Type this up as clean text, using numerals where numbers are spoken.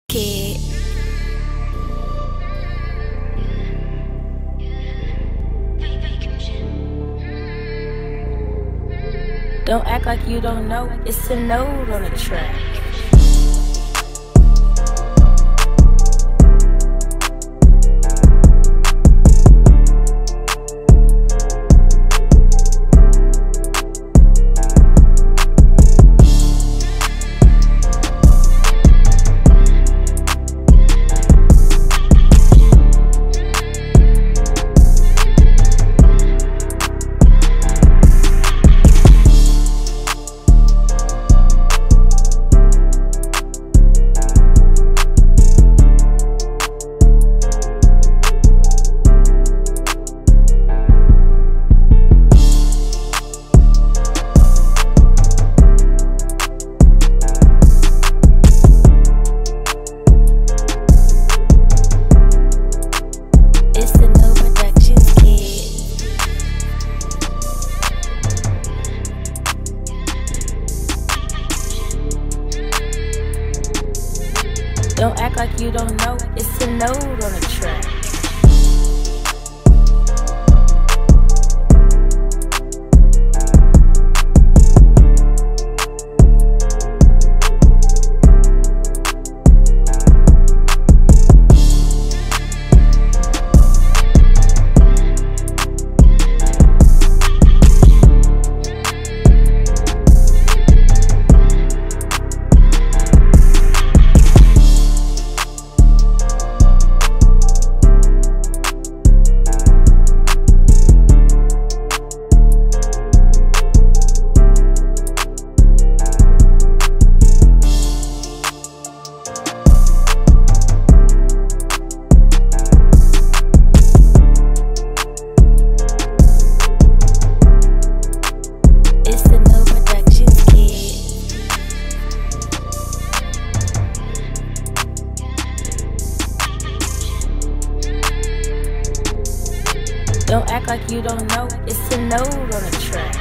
kid. Don't act like you don't know, it's a note on the track. Don't act like you don't know, it's a note on the track. Don't act like you don't know, it's a note on the track.